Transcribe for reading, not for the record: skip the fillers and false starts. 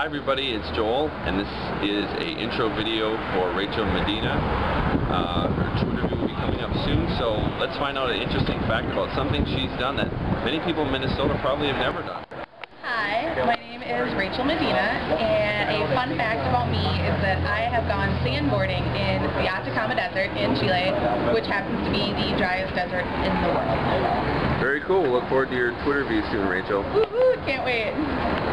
Hi everybody, it's Joel, and this is a intro video for Rachel Medina. Her tour interview will be coming up soon, so let's find out an interesting fact about something she's done that many people in Minnesota probably have never done. Hi, my name is Rachel Medina, and a fun fact about me is that I have gone sandboarding in the Atacama Desert in Chile, which happens to be the driest desert in the world. Very cool. We'll look forward to your Twitter view soon, Rachel. Woohoo! Can't wait.